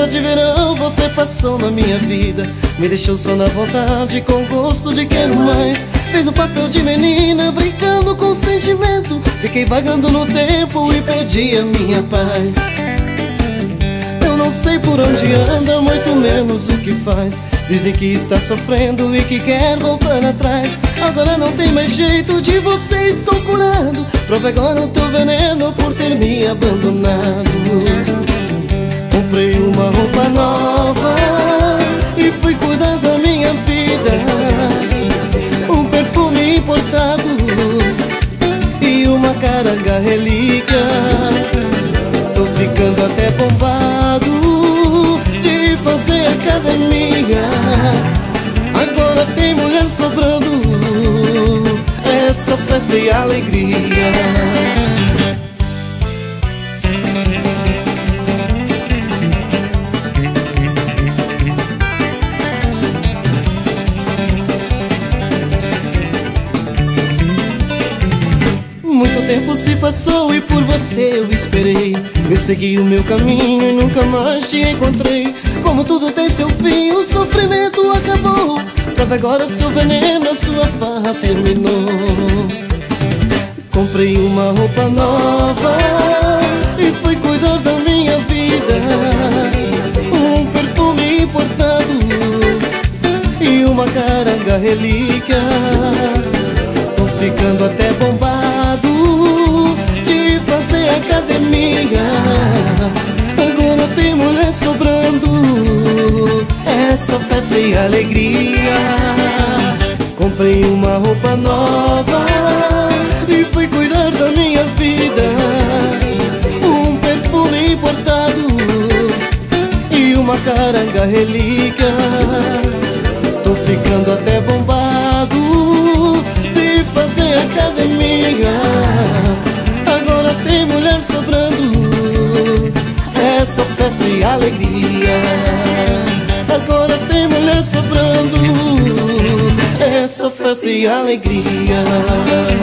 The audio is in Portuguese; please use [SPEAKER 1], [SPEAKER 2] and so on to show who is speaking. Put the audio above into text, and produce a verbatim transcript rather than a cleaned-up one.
[SPEAKER 1] lua de verão você passou na minha vida, me deixou só na vontade, com gosto de quero mais. Fez o papel de menina, brincando com sentimento. Fiquei vagando no tempo e perdi a minha paz. Eu não sei por onde anda, muito menos o que faz. Dizem que está sofrendo e que quer voltar atrás. Agora não tem mais jeito, de você estou curado. Prove agora o teu veneno por ter me abandonado. Comprei uma roupa nova e fui cuidar da minha vida. Um perfume importado e uma caranga relíquia. Tô ficando até bombado de fazer academia. Agora tem mulher sobrando, essa festa e alegria. Muito tempo se passou e por você eu esperei. Eu segui o meu caminho e nunca mais te encontrei. Como tudo tem seu fim, o sofrimento acabou. Prova agora seu veneno, a sua farra terminou. Comprei uma roupa nova e fui cuidar da minha vida. Um perfume importado e uma caranga relíquia. Tô ficando até bombado de fazer academia. Agora tem mulher sobrando, essa festa e alegria. Comprei uma roupa nova e fui cuidar da minha vida. Um perfume importado e uma caranga relíquia. Tô ficando até bombado de fazer academia. Agora tem mulher sobrando, essa festa e alegria. Agora tem mulher sobrando, essa festa e alegria.